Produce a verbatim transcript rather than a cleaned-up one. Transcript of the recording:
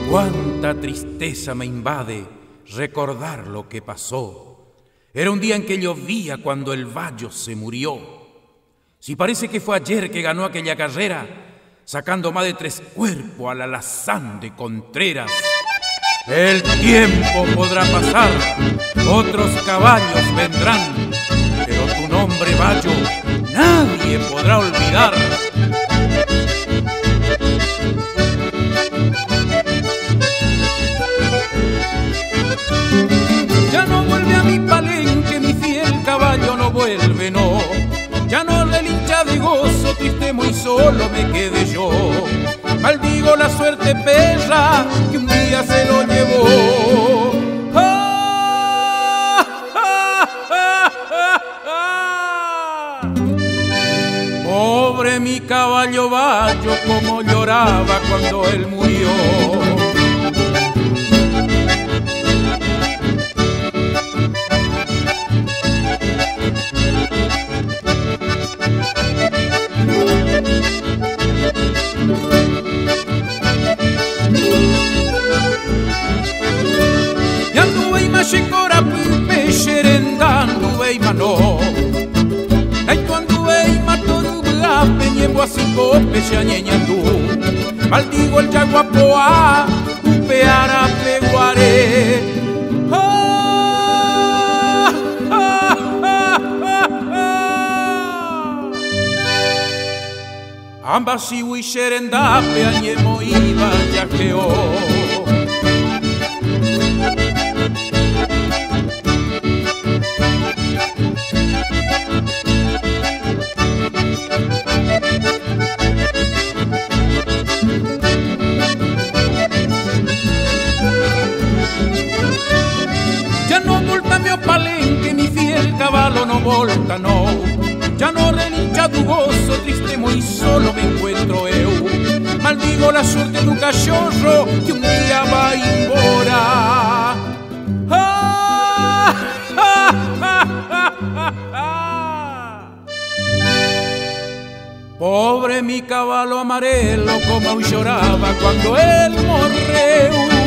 Cuánta tristeza me invade recordar lo que pasó. Era un día en que llovía cuando el Bayo se murió. Si parece que fue ayer que ganó aquella carrera, sacando más de tres cuerpos al alazán de Contreras. El tiempo podrá pasar, otros caballos vendrán, pero tu nombre, Bayo, nadie podrá olvidar. Ya no vuelve a mi palenque, mi fiel caballo no vuelve, no. Ya no relincha de gozo, triste muy solo me quedé yo. Maldigo la suerte perra que un día se lo llevó. ¡Ah! ¡Ah! ¡Ah! ¡Ah! Pobre mi caballo Bayo, como lloraba cuando él murió. No, ay cuando ei matoru blape niembo así cope se añeñandu, maldigo el yaguapoa upeara peguare. Ah, ah, ah, ah, ah. Ambas si huixerendape añemo iba yaqueo. No volta, no. Ya no relincha tu gozo, triste muy solo me encuentro eu. Maldigo la suerte de un cachorro que un día va embora. Ah, ah, ah, ah, ah, ah. Pobre mi caballo amarelo, como lloraba cuando él morreu.